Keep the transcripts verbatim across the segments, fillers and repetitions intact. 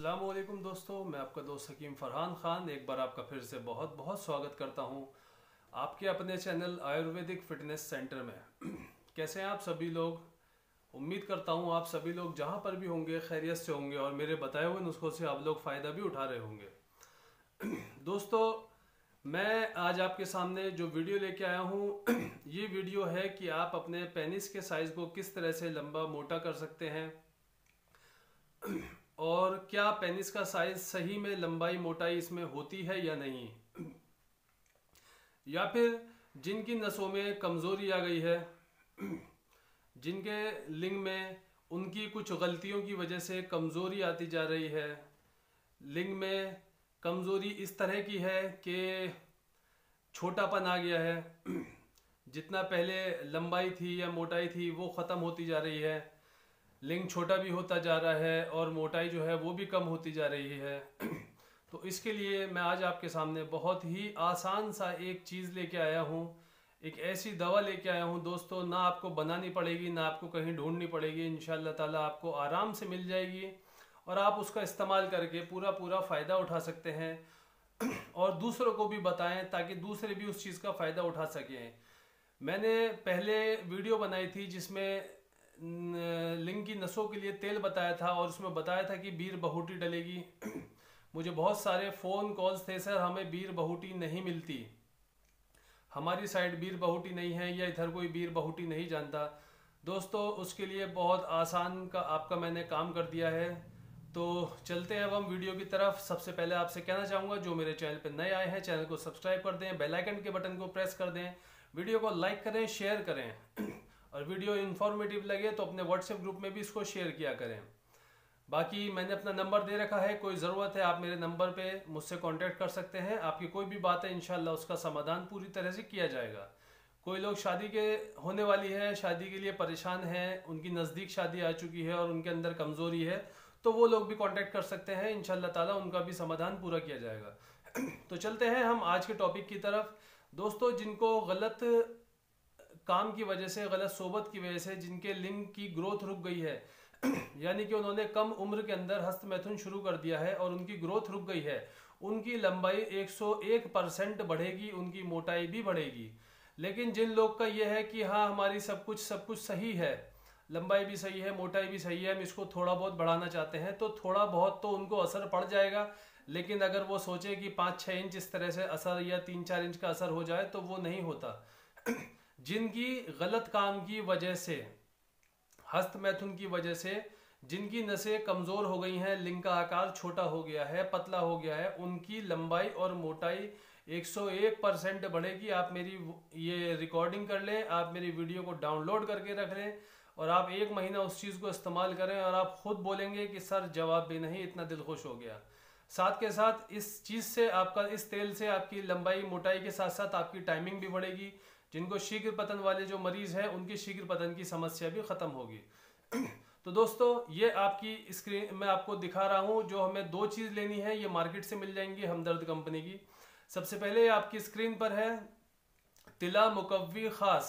अस्सलाम वालेकुम दोस्तों, मैं आपका दोस्त हकीम फरहान ख़ान एक बार आपका फिर से बहुत बहुत स्वागत करता हूं आपके अपने चैनल आयुर्वेदिक फ़िटनेस सेंटर में। कैसे हैं आप सभी लोग? उम्मीद करता हूं आप सभी लोग जहां पर भी होंगे खैरियत से होंगे और मेरे बताए हुए नुस्खों से आप लोग फ़ायदा भी उठा रहे होंगे। दोस्तों, मैं आज आपके सामने जो वीडियो लेके आया हूं ये वीडियो है कि आप अपने पेनिस के साइज़ को किस तरह से लंबा मोटा कर सकते हैं और क्या पेनिस का साइज सही में लंबाई मोटाई इसमें होती है या नहीं, या फिर जिनकी नसों में कमज़ोरी आ गई है, जिनके लिंग में उनकी कुछ गलतियों की वजह से कमज़ोरी आती जा रही है। लिंग में कमज़ोरी इस तरह की है कि छोटापन आ गया है, जितना पहले लंबाई थी या मोटाई थी वो ख़त्म होती जा रही है। लिंग छोटा भी होता जा रहा है और मोटाई जो है वो भी कम होती जा रही है। तो इसके लिए मैं आज आपके सामने बहुत ही आसान सा एक चीज़ लेके आया हूँ, एक ऐसी दवा लेके आया हूँ दोस्तों, ना आपको बनानी पड़ेगी ना आपको कहीं ढूंढनी पड़ेगी। इंशाल्लाह ताला आपको आराम से मिल जाएगी और आप उसका इस्तेमाल करके पूरा पूरा फ़ायदा उठा सकते हैं और दूसरों को भी बताएं ताकि दूसरे भी उस चीज़ का फ़ायदा उठा सकें। मैंने पहले वीडियो बनाई थी जिसमें लिंग की नसों के लिए तेल बताया था और उसमें बताया था कि बीर बहुटी डलेगी। मुझे बहुत सारे फ़ोन कॉल्स थे, सर हमें बीर बहुटी नहीं मिलती, हमारी साइड बीर बहुटी नहीं है या इधर कोई बीर बहुटी नहीं जानता। दोस्तों, उसके लिए बहुत आसान का आपका मैंने काम कर दिया है। तो चलते हैं अब हम वीडियो की तरफ। सबसे पहले आपसे कहना चाहूँगा जो मेरे चैनल पर नए आए हैं चैनल को सब्सक्राइब कर दें, बेल आइकन के बटन को प्रेस कर दें, वीडियो को लाइक करें, शेयर करें और वीडियो इन्फॉर्मेटिव लगे तो अपने व्हाट्सएप ग्रुप में भी इसको शेयर किया करें। बाकी मैंने अपना नंबर दे रखा है, कोई ज़रूरत है आप मेरे नंबर पे मुझसे कांटेक्ट कर सकते हैं। आपकी कोई भी बात है इंशाल्लाह उसका समाधान पूरी तरह से किया जाएगा। कोई लोग शादी के होने वाली है, शादी के लिए परेशान हैं, उनकी नज़दीक शादी आ चुकी है और उनके अंदर कमज़ोरी है, तो वो लोग भी कॉन्टेक्ट कर सकते हैं। इंशाल्लाह ताला उनका भी समाधान पूरा किया जाएगा। तो चलते हैं हम आज के टॉपिक की तरफ। दोस्तों, जिनको गलत काम की वजह से, गलत सोबत की वजह से जिनके लिंग की ग्रोथ रुक गई है यानी कि उन्होंने कम उम्र के अंदर हस्त मैथुन शुरू कर दिया है और उनकी ग्रोथ रुक गई है, उनकी लंबाई एक सौ एक परसेंट बढ़ेगी, उनकी मोटाई भी बढ़ेगी। लेकिन जिन लोग का यह है कि हाँ हमारी सब कुछ सब कुछ सही है, लंबाई भी सही है, मोटाई भी सही है, हम इसको थोड़ा बहुत बढ़ाना चाहते हैं, तो थोड़ा बहुत तो उनको असर पड़ जाएगा। लेकिन अगर वो सोचे कि पाँच छः इंच इस तरह से असर या तीन चार इंच का असर हो जाए तो वो नहीं होता। जिनकी गलत काम की वजह से, हस्त मैथुन की वजह से जिनकी नसें कमज़ोर हो गई हैं, लिंग का आकार छोटा हो गया है, पतला हो गया है, उनकी लंबाई और मोटाई एक सौ एक परसेंट बढ़ेगी। आप मेरी ये रिकॉर्डिंग कर लें, आप मेरी वीडियो को डाउनलोड करके रख लें और आप एक महीना उस चीज़ को इस्तेमाल करें और आप खुद बोलेंगे कि सर जवाब भी नहीं, इतना दिल खुश हो गया। साथ के साथ इस चीज़ से आपका, इस तेल से आपकी लंबाई मोटाई के साथ साथ आपकी टाइमिंग भी बढ़ेगी। जिनको शीघ्र पतन वाले जो मरीज हैं उनकी शीघ्र पतन की समस्या भी ख़त्म होगी। तो दोस्तों, ये आपकी स्क्रीन में आपको दिखा रहा हूँ जो हमें दो चीज़ लेनी है, ये मार्केट से मिल जाएंगी हमदर्द कंपनी की। सबसे पहले आपकी स्क्रीन पर है तिला मुकव्वी ख़ास,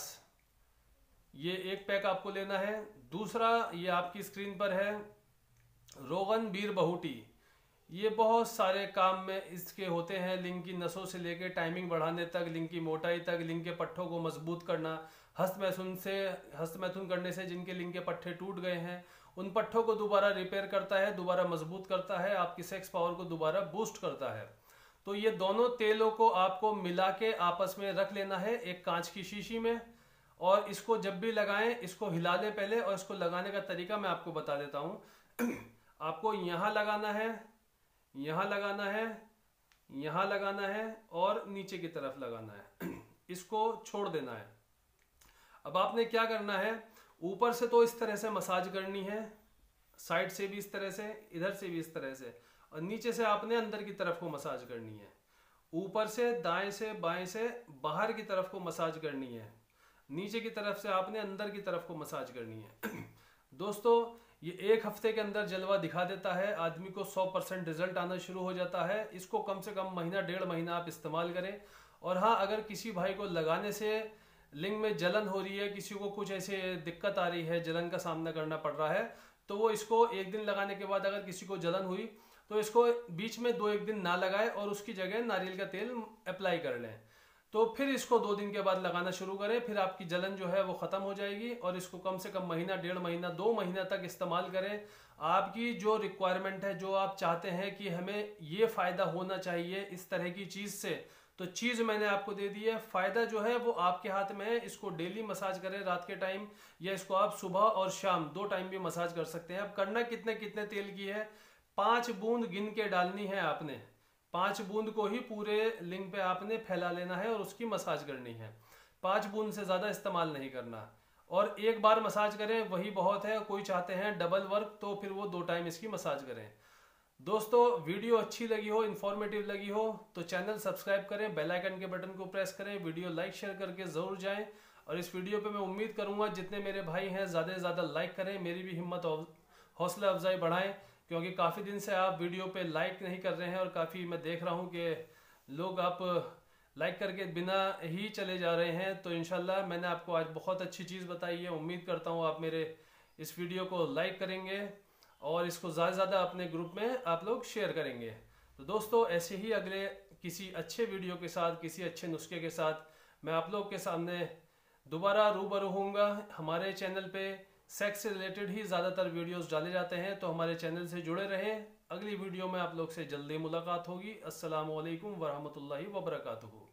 ये एक पैक आपको लेना है। दूसरा ये आपकी स्क्रीन पर है रोगन बीर बहुटी, ये बहुत सारे काम में इसके होते हैं, लिंग की नसों से लेकर टाइमिंग बढ़ाने तक, लिंग की मोटाई तक, लिंग के पट्ठों को मजबूत करना, हस्त मैथुन से हस्त मैथुन करने से जिनके लिंग के पट्ठे टूट गए हैं उन पट्ठों को दोबारा रिपेयर करता है, दोबारा मजबूत करता है, आपकी सेक्स पावर को दोबारा बूस्ट करता है। तो ये दोनों तेलों को आपको मिला के आपस में रख लेना है एक कांच की शीशी में, और इसको जब भी लगाएं इसको हिला लें पहले, और इसको लगाने का तरीका मैं आपको बता देता हूँ। आपको यहाँ लगाना है, यहाँ लगाना है, यहाँ लगाना है और नीचे की तरफ लगाना है। इसको छोड़ देना है। अब आपने क्या करना है, ऊपर से तो इस तरह से मसाज करनी है, साइड से भी इस तरह से, इधर से भी इस तरह से, और नीचे से आपने अंदर की तरफ को मसाज करनी है। ऊपर से दाएं से बाएं से बाहर की तरफ को मसाज करनी है, नीचे की तरफ से आपने अंदर की तरफ को मसाज करनी है। दोस्तों, ये एक हफ्ते के अंदर जलवा दिखा देता है, आदमी को सौ परसेंट रिजल्ट आना शुरू हो जाता है। इसको कम से कम महीना डेढ़ महीना आप इस्तेमाल करें। और हाँ, अगर किसी भाई को लगाने से लिंग में जलन हो रही है, किसी को कुछ ऐसे दिक्कत आ रही है, जलन का सामना करना पड़ रहा है, तो वो इसको एक दिन लगाने के बाद अगर किसी को जलन हुई तो इसको बीच में दो एक दिन ना लगाए और उसकी जगह नारियल का तेल अप्लाई कर लें। तो फिर इसको दो दिन के बाद लगाना शुरू करें, फिर आपकी जलन जो है वो ख़त्म हो जाएगी। और इसको कम से कम महीना, डेढ़ महीना, दो महीना तक इस्तेमाल करें। आपकी जो रिक्वायरमेंट है, जो आप चाहते हैं कि हमें ये फ़ायदा होना चाहिए इस तरह की चीज़ से, तो चीज़ मैंने आपको दे दी है। फ़ायदा जो है वो आपके हाथ में है। इसको डेली मसाज करें रात के टाइम, या इसको आप सुबह और शाम दो टाइम भी मसाज कर सकते हैं। अब करना कितने कितने तेल की है, पाँच बूंद गिन के डालनी है आपने। पाँच बूंद को ही पूरे लिंग पे आपने फैला लेना है और उसकी मसाज करनी है। पाँच बूंद से ज़्यादा इस्तेमाल नहीं करना। और एक बार मसाज करें वही बहुत है। कोई चाहते हैं डबल वर्क, तो फिर वो दो टाइम इसकी मसाज करें। दोस्तों, वीडियो अच्छी लगी हो, इन्फॉर्मेटिव लगी हो, तो चैनल सब्सक्राइब करें, बेल आइकन के बटन को प्रेस करें, वीडियो लाइक शेयर करके ज़रूर जाएं। और इस वीडियो पे मैं उम्मीद करूंगा जितने मेरे भाई हैं ज़्यादा से ज़्यादा लाइक करें, मेरी भी हिम्मत और हौसला अफजाई बढ़ाएं। क्योंकि काफ़ी दिन से आप वीडियो पे लाइक नहीं कर रहे हैं और काफ़ी मैं देख रहा हूँ कि लोग आप लाइक करके बिना ही चले जा रहे हैं। तो इंशाल्लाह मैंने आपको आज बहुत अच्छी चीज़ बताई है। उम्मीद करता हूँ आप मेरे इस वीडियो को लाइक करेंगे और इसको ज़्यादा से ज़्यादा अपने ग्रुप में आप लोग शेयर करेंगे। तो दोस्तों, ऐसे ही अगले किसी अच्छे वीडियो के साथ, किसी अच्छे नुस्खे के साथ मैं आप लोग के सामने दोबारा रूबरू होऊंगा। हमारे चैनल पे सेक्स से रिलेटेड ही ज़्यादातर वीडियोस डाले जाते हैं, तो हमारे चैनल से जुड़े रहें। अगली वीडियो में आप लोग से जल्दी मुलाकात होगी। अस्सलामु अलैकुम वरहमतुल्लाहि वबरकातुहू।